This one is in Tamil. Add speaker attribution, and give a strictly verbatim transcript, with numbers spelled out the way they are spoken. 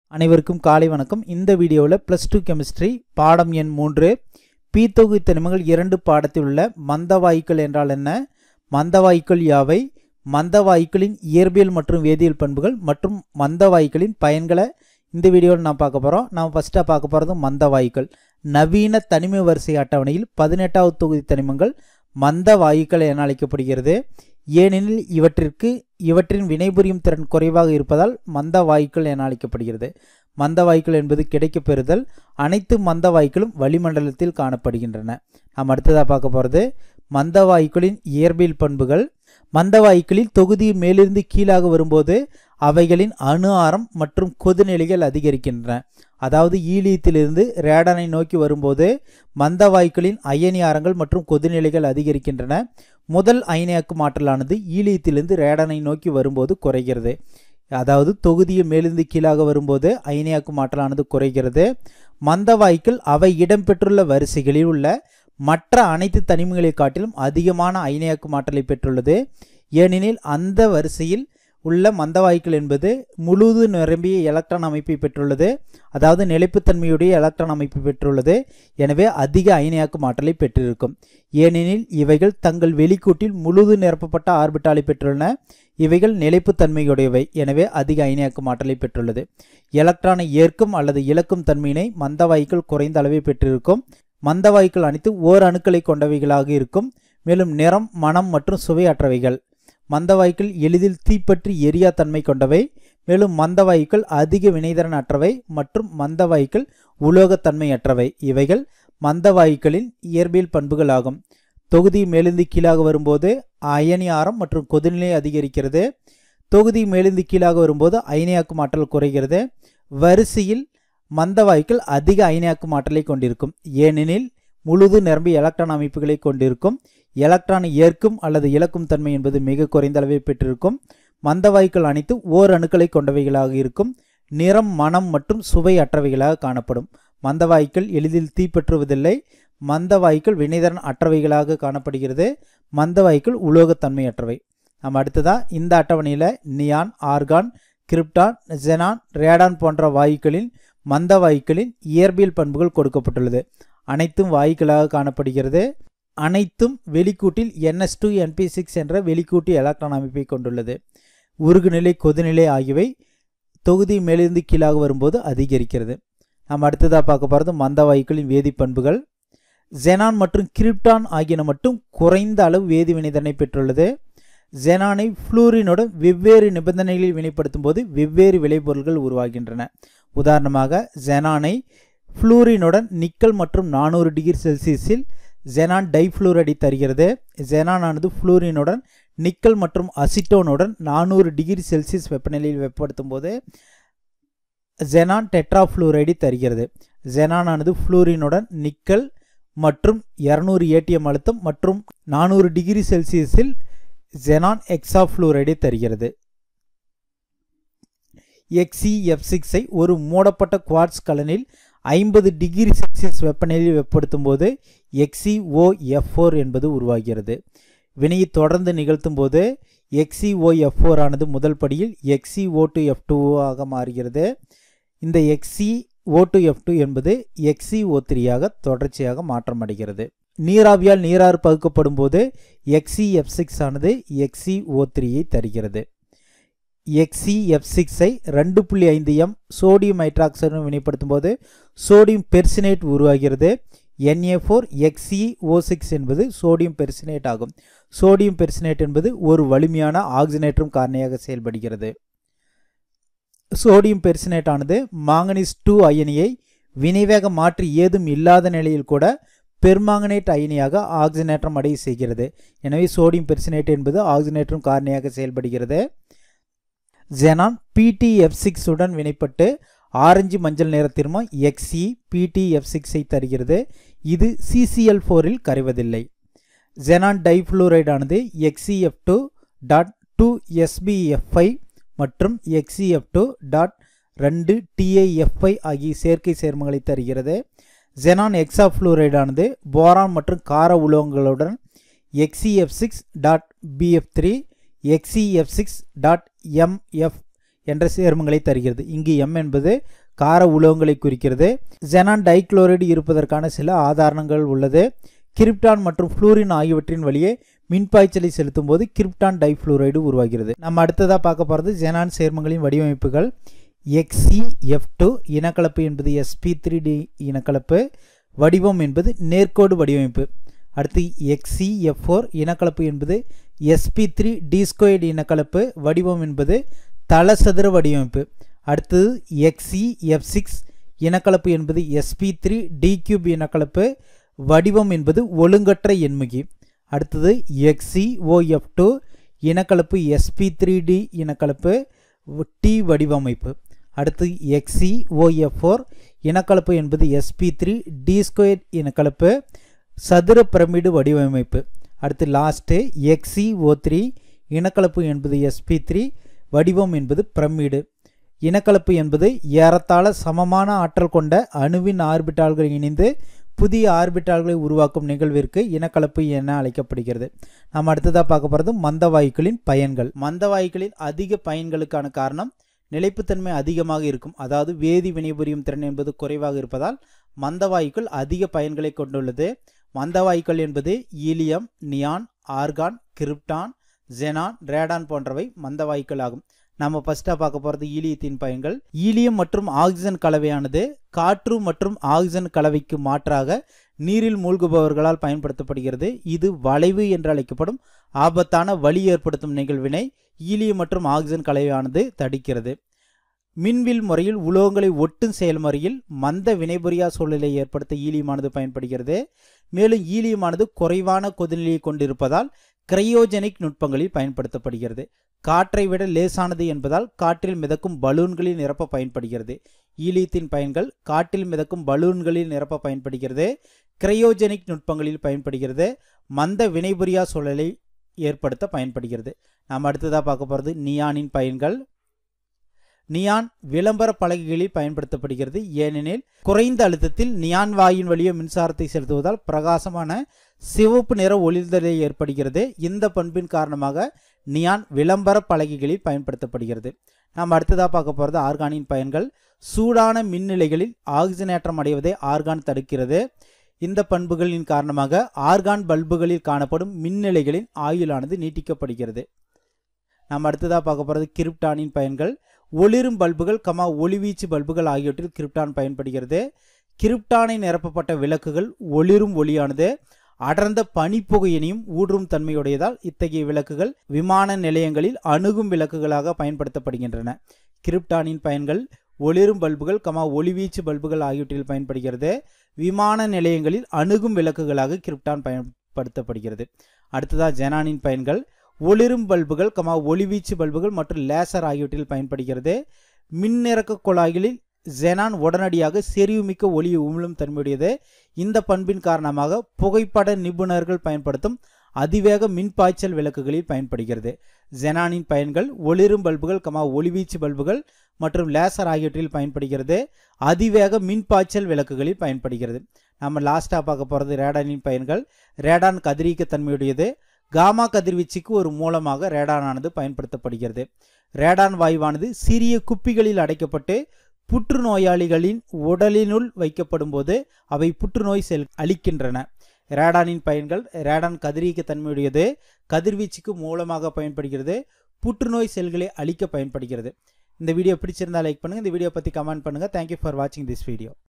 Speaker 1: அனைவருக்கும் காலை வணக்கம். இந்த வீடியோவில் ப்ளஸ் டூ கெமிஸ்ட்ரி பாடம் எண் மூன்று பி தொகுதி தனிமங்கள் இரண்டு பாடத்தில் உள்ள மந்தவாயுக்கள் என்றால் என்ன, மந்தவாயுக்கள் யாவை, மந்தவாயுக்களின் இயற்பியல் மற்றும் வேதியியல் பண்புகள் மற்றும் மந்தவாயுக்களின் பயன்களை இந்த வீடியோவில் நான் பார்க்க போகிறோம். நாம் ஃபஸ்ட்டாக பார்க்க போகிறது மந்தவாயுக்கள். நவீன தனிம வரிசை அட்டவணையில் பதினெட்டாவது தொகுதி தனிமங்கள் மந்தவாயுக்கள் என அழைக்கப்படுகிறது. ஏனெனில் இவற்றிற்கு இவற்றின் வினைபுரியும் திறன் குறைவாக இருப்பதால் மந்தவாயுக்கள் என அழைக்கப்படுகிறது. மந்தவாயுக்கள் என்பது கிடைக்கப்பெறுதல். அனைத்து மந்தவாயுக்களும் வளிமண்டலத்தில் காணப்படுகின்றன. நாம் அடுத்ததாக பார்க்க போகிறது மந்தவாயுக்களின் இயற்பியல் பண்புகள். மந்தவாயுக்களில் தொகுதி மேலிருந்து கீழாக வரும்போது அவைகளின் அணு ஆரம் மற்றும் கொதிநிலைகள் அதிகரிக்கின்றன. அதாவது ஈலியத்திலிருந்து ரேடானை நோக்கி வரும்போது மந்தவாயுக்களின் அயனி ஆரங்கள் மற்றும் கொதிநிலைகள் அதிகரிக்கின்றன. முதல் அயனியாக்கும் ஆற்றலானது ஈலியத்திலிருந்து ரேடானை நோக்கி வரும்போது குறைகிறது. அதாவது தொகுதியில் மேலிருந்து கீழாக வரும்போது அயனியாக்கும் ஆற்றலானது குறைகிறது. மந்தவாயுக்கள் அவை இடம்பெற்றுள்ள வரிசைகளில் உள்ள மற்ற அனைத்து தனிமங்களை காட்டிலும் அதிகமான அயனியாக்கும் ஆற்றலை பெற்றுள்ளது. ஏனெனில் அந்த வரிசையில் உள்ள மந்தவாயுக்கள் என்பது முழுது நிரம்பிய எலக்ட்ரான் அமைப்பை பெற்றுள்ளது. அதாவது நிலைப்புத்தன்மையுடைய எலக்ட்ரான் அமைப்பு பெற்றுள்ளது. எனவே அதிக அயனியாக்கும் ஆற்றலை பெற்றிருக்கும். ஏனெனில் இவைகள் தங்கள் வெளிக்கூட்டில் முழுது நிரப்பப்பட்ட ஆர்பிட்டாலை பெற்றுள்ளன. இவைகள் நிலைப்புத்தன்மையுடையவை. எனவே அதிக அயனியாக்கும் ஆற்றலை பெற்றுள்ளது. எலக்ட்ரானை ஏற்கும் அல்லது இழக்கும் தன்மையினை மந்தவாயுக்கள் குறைந்த அளவை பெற்றிருக்கும். மந்தவாயுக்கள் அனைத்து ஓர் அணுக்களை கொண்டவைகளாக இருக்கும். மேலும் நிறம், மனம் மற்றும் சுவை அற்றவைகள். மந்தவாயுக்கள் எளிதில் தீப்பற்றி எரியா தன்மை கொண்டவை. மேலும் மந்தவாயுக்கள் அதிக வினைத்திறன் அற்றவை மற்றும் மந்தவாயுக்கள் உலோகத்தன்மை அற்றவை. இவைகள் மந்தவாயுக்களின் இயற்பியல் பண்புகள் ஆகும். தொகுதி மேலிருந்து கீழாக வரும்போது அயனி ஆரம் மற்றும் கொதிநிலை அதிகரிக்கிறது. தொகுதி மேலிருந்து கீழாக வரும்போது அயனியாக்கும் ஆற்றல் குறைகிறது. வரிசையில் மந்தவாயுக்கள் அதிக அயனியாக்கும் ஆற்றலை கொண்டிருக்கும். ஏனெனில் முழுது நிரம்பிய எலக்ட்ரான் அமைப்புகளை கொண்டிருக்கும். எலக்ட்ரானை ஏற்கும் அல்லது இழக்கும் தன்மை என்பது மிக குறைந்த அளவை பெற்றிருக்கும். மந்தவாயுக்கள் அனைத்து ஓர் அணுக்களை கொண்டவைகளாக இருக்கும். நிறம், மனம் மற்றும் சுவை அற்றவைகளாக காணப்படும். மந்தவாயுக்கள் எளிதில் தீப்பற்றுவதில்லை. மந்தவாயுக்கள் வினைத்திறன் அற்றவைகளாக காணப்படுகிறது. மந்தவாயுக்கள் உலோகத்தன்மை அற்றவை. நம்ம அடுத்ததா இந்த அட்டவணையில் neon, argon, krypton, xenon, radon போன்ற வாயுக்களின் மந்தவாயுக்களின் இயற்பியல் பண்புகள் கொடுக்கப்பட்டுள்ளது. அனைத்தும் வாயுக்களாக காணப்படுகிறது. அனைத்தும் வெளிக்கூட்டில் n s two n p six என்ற வெளிக்கூட்டு எலக்ட்ரான் அமைப்பை கொண்டுள்ளது. உருகுநிலை, கொதிநிலை ஆகியவை தொகுதி மேலிருந்து கீழாக வரும்போது அதிகரிக்கிறது. நாம் அடுத்ததாக பார்க்க போகிறது மந்தவாயுக்களின் வேதிப்பண்புகள். ஜெனான் மற்றும் கிரிப்டான் ஆகியன மட்டும் குறைந்த அளவு வேதி வினைத்திறனை பெற்றுள்ளது. ஜெனானை ஃப்ளூரினுடன் வெவ்வேறு நிபந்தனைகளில் வினைப்படுத்தும் போது வெவ்வேறு விளைபொருள்கள் உருவாகின்றன. உதாரணமாக ஜெனானை ஃப்ளூரினுடன் நிக்கல் மற்றும் நானூறு டிகிரி செல்சியஸில் ஜெனான் டைஃப்ளூரைடை தருகிறது. ஜெனான் ஆனது ஃப்ளூரினுடன் நிக்கல் மற்றும் அசிட்டோனுடன் நானூறு டிகிரி செல்சியஸ் வெப்பநிலையில் வெப்பப்படுத்தும் போது ஜெனான் டெட்ராஃப்ளூரைடை தருகிறது. ஜெனான் ஆனது ஃப்ளூரினுடன் நிக்கல் மற்றும் இருநூறு ஏடிஎம் அழுத்தம் மற்றும் நானூறு டிகிரி செல்சியஸில் ஜெனான் எக்ஸாஃப்ளூரைடை தருகிறது. எக்ஸி எஃப் சிக்ஸை ஒரு மூடப்பட்ட குவார்ட்ஸ் கலனில் ஐம்பது டிகிரி செல்சியஸ் வெப்பநிலையில் வெப்பப்படுத்தும் போது எக்ஸி ஓ எஃப் ஃபோர் என்பது உருவாகிறது. வினையை தொடர்ந்து நிகழ்த்தும் போது எக்ஸி ஓ எஃப் ஃபோர் ஆனது முதல் படியில் Xe O two F two ஆக மாறுகிறது. இந்த Xe O two F two என்பது எக்ஸி ஓ த்ரீ ஆக தொடர்ச்சியாக மாற்றமடைகிறது. நீராவியால் நீராறு பகுக்கப்படும் போது எக்ஸி எஃப் சிக்ஸ் ஆனது எக்ஸி ஓ த்ரீயை தருகிறது. எக்ஸி எஃப் சிக்ஸை ரெண்டு புள்ளி ஐந்து எம் சோடியம் ஹைட்ராக்சைடுடன் வினைப்படுத்தும் போது சோடியம் பெர்சினேட் உருவாகிறது. N A four Xe O six என்பது சோடியம் பெர்சினேட் ஆகும். சோடியம் பெர்சினேட் என்பது ஒரு வலிமையான ஆக்சிஜனேற்றும் காரணியாக செயல்படுகிறது. சோடியம் பெர்சினேட் ஆனது மாங்கனீஸ் டூ அயனியை வினைவேக மாற்றி ஏதும் இல்லாத நிலையில் கூட பெர்மாங்கனேட் அயனியாக ஆக்சிஜனேற்றம் அடைய செய்கிறது. எனவே சோடியம் பெர்சினேட் என்பது ஆக்சிஜனேற்றும் காரணியாக செயல்படுகிறது. Xenon P T F six உடன் வினைப்பட்டு ஆரஞ்சு மஞ்சள் நிற திரவம் எக்ஸி பி டி எஃப் சிக்ஸை தருகிறது. இது சி சி எல் ஃபோரில் கரைவதில்லை. ஜெனான் டைஃப்ளூரைடு ஆனது Xe F two dot two S B F five மற்றும் எக்ஸி எஃப் டூ டாட் ரெண்டு டி ஐ எஃப் ஃபைவ் ஆகிய சேர்க்கை சேர்மங்களை தருகிறது. ஜெனான் எக்ஸாஃப்ளூரைடு ஆனது போரான் மற்றும் கார உலோகங்களுடன் X E F six dot P F three X E F six dot M F என்ற சேர்மங்களை தருகிறது. இங்கு M என்பது கார உலோகங்களை குறிக்கிறது. xenon டைகுளோரைடு இருப்பதற்கான சில ஆதாரங்கள் உள்ளது. கிரிப்டான் மற்றும் ஃப்ளூரின் ஆகியவற்றின் வழியே மின்பாய்ச்சலை செலுத்தும் போது கிரிப்டான் டைஃப்ளூரைடு உருவாகிறது. நம்ம அடுத்ததாக பார்க்க போகிறது xenon சேர்மங்களின் வடிவமைப்புகள். எக்ஸ் சி எஃப் டூ இனக்கலப்பு என்பது எஸ் பி த்ரீ டி இனக்கலப்பு. வடிவம் என்பது நேர்கோடு வடிவமைப்பு. அடுத்து எக்ஸ் சி எஃப் ஃபோர் இனக்கலப்பு என்பது S P three D squared இனக்கலப்பு. வடிவம் என்பது தளசதுர வடிவமைப்பு. அடுத்தது எக்ஸ் சி எஃப் சிக்ஸ் இனக்கலப்பு என்பது S P three D cube இனக்கலப்பு. வடிவம் என்பது ஒழுங்கற்ற எண்முகி. அடுத்தது X C O F two இனக்கலப்பு எஸ் பி த்ரீ டி இனக்கலப்பு டி வடிவமைப்பு. அடுத்து X C O F four இனக்கலப்பு என்பது S P three D square இனக்கலப்பு சதுர பிரமிடு வடிவமைப்பு. அடுத்து last X C O three இனக்கலப்பு என்பது எஸ் பி த்ரீ வடிவம் என்பது பிரமிடு. இனக்கலப்பு என்பது ஏறத்தாழ சமமான ஆற்றல் கொண்ட அணுவின் ஆர்பிட்டால்கள் இணைந்து புதிய ஆர்பிட்டால்களை உருவாக்கும் நிகழ்விற்கு இனக்கலப்பு என அழைக்கப்படுகிறது. நாம் அடுத்ததாக பார்க்க போகிறது மந்தவாயுக்களின் பயன்கள். மந்தவாயுக்களின் அதிக பயன்களுக்கான காரணம் நிலைப்புத்தன்மை அதிகமாக இருக்கும், அதாவது வேதி வினைபுரியும் திறன் என்பது குறைவாக இருப்பதால் மந்தவாயுக்கள் அதிக பயன்களை கொண்டுள்ளது. மந்தவாயுக்கள் என்பது helium, neon, argon, krypton, xenon, radon போன்றவை மந்தவாயுக்கள் ஆகும். நம்ம ஃபர்ஸ்ட்டாக பார்க்க போகிறது ஈலியத்தின் பயன்கள். ஈலியம் மற்றும் ஆக்சிஜன் கலவையானது காற்று மற்றும் ஆக்சிஜன் கலவைக்கு மாற்றாக நீரில் மூழ்குபவர்களால் பயன்படுத்தப்படுகிறது. இது வளைவு என்று அழைக்கப்படும் ஆபத்தான வலி ஏற்படுத்தும் நிகழ்வினை ஈலியம் மற்றும் ஆக்சிஜன் கலவையானது தடுக்கிறது. மின்வில் முறையில் உலோகங்களை ஒட்டும் செயல்முறையில் மந்த வினைபுரியா சூழலை ஏற்படுத்த ஈலியமானது பயன்படுகிறது. மேலும் ஈலியமானது குறைவான கொதிநிலையை கொண்டிருப்பதால் கிரையோஜெனிக் நுட்பங்களில் பயன்படுத்தப்படுகிறது. காற்றை விட லேசானது என்பதால் காற்றில் மிதக்கும் பலூன்களில் நிரப்ப பயன்படுகிறது. ஈலியத்தின் பயன்கள் காற்றில் மிதக்கும் பலூன்களில் நிரப்ப பயன்படுகிறது, கிரையோஜெனிக் நுட்பங்களில் பயன்படுகிறது, மந்த வினைபுரியா சூழலை ஏற்படுத்த பயன்படுகிறது. நாம் அடுத்ததாக பார்க்க போகிறது நியானின் பயன்கள். நியான் விளம்பர பலகைகளில் பயன்படுத்தப்படுகிறது. ஏனெனில் குறைந்த அழுத்தத்தில் நியான் வாயின் வழியே மின்சாரத்தை செலுத்துவதால் பிரகாசமான சிவப்பு நிற ஒளிர்தலை ஏற்படுகிறது. இந்த பண்பின் காரணமாக நியான் விளம்பர பலகைகளில் பயன்படுத்தப்படுகிறது. நாம் அடுத்ததாக பார்க்க போகிறது ஆர்கானின் பயன்கள். சூடான மின்னிலைகளில் ஆக்சிஜனேற்றம் அடைவதை ஆர்கான் தடுக்கிறது. இந்த பண்புகளின் காரணமாக ஆர்கான் பல்புகளில் காணப்படும் மின்னிலைகளின் ஆயுளானது நீட்டிக்கப்படுகிறது. நாம் அடுத்ததாக பார்க்க போகிறது கிரிப்டானின் பயன்கள். ஒளிரும் பல்புகள் கமா ஒளிவீச்சு பல்புகள் ஆகியவற்றில் கிரிப்டான் பயன்படுகிறது. கிரிப்டானை நிரப்பப்பட்ட விளக்குகள் ஒளிரும் ஒளியானது அடர்ந்த பனிப்புகையினையும் ஊற்றும் தன்மையுடையதால் இத்தகைய விளக்குகள் விமான நிலையங்களில் அணுகும் விளக்குகளாக பயன்படுத்தப்படுகின்றன. கிரிப்டானின் பயன்கள் ஒளிரும் பல்புகள் கமா ஒளிவீச்சு பல்புகள் ஆகியவற்றில் பயன்படுகிறது. விமான நிலையங்களில் அணுகும் விளக்குகளாக கிரிப்டான் பயன்படுத்தப்படுகிறது. அடுத்ததாக xenonன் பயன்கள். ஒளிரும் பல்புகள் கமா ஒளிவீச்சு பல்புகள் மற்றும் லேசர் ஆகியவற்றில் பயன்படுகிறது. மின்னிறக்க குழாய்களில் xenon உடனடியாக செறிவுமிக்க ஒளியை உமிழும் தன்மையுடையது. இந்த பண்பின் காரணமாக புகைப்பட நிபுணர்கள் பயன்படுத்தும் அதிவேக மின்பாய்ச்சல் விளக்குகளில் பயன்படுகிறது. xenonன் பயன்கள் ஒளிரும் பல்புகள் கமா ஒளிவீச்சு பல்புகள் மற்றும் லேசர் ஆகியவற்றில் பயன்படுகிறது. அதிவேக மின்பாய்ச்சல் விளக்குகளில் பயன்படுகிறது. நம்ம லாஸ்ட்டாக பார்க்க போகிறது ரேடானின் பயன்கள். ரேடான் கதிரியக்க தன்மையுடையது. காமா கதிர்வீச்சுக்கு ஒரு மூலமாக ரேடானானது பயன்படுத்தப்படுகிறது. ரேடான் வாயுவானது சிறிய குப்பிகளில் அடைக்கப்பட்டு புற்றுநோயாளிகளின் உடலினுள் வைக்கப்படும் போது அவை புற்றுநோய் செல் அளிக்கின்றன. ரேடானின் பயன்கள். ரேடான் கதிரியக்க தன்மையுடையது. கதிர்வீச்சுக்கு மூலமாக பயன்படுகிறது. புற்றுநோய் செல்களை அழிக்க பயன்படுகிறது. இந்த வீடியோ பிடிச்சிருந்தால் லைக் பண்ணுங்கள். இந்த வீடியோ பற்றி கமெண்ட் பண்ணுங்கள். தேங்க்யூ ஃபார் வாட்சிங் திஸ் வீடியோ.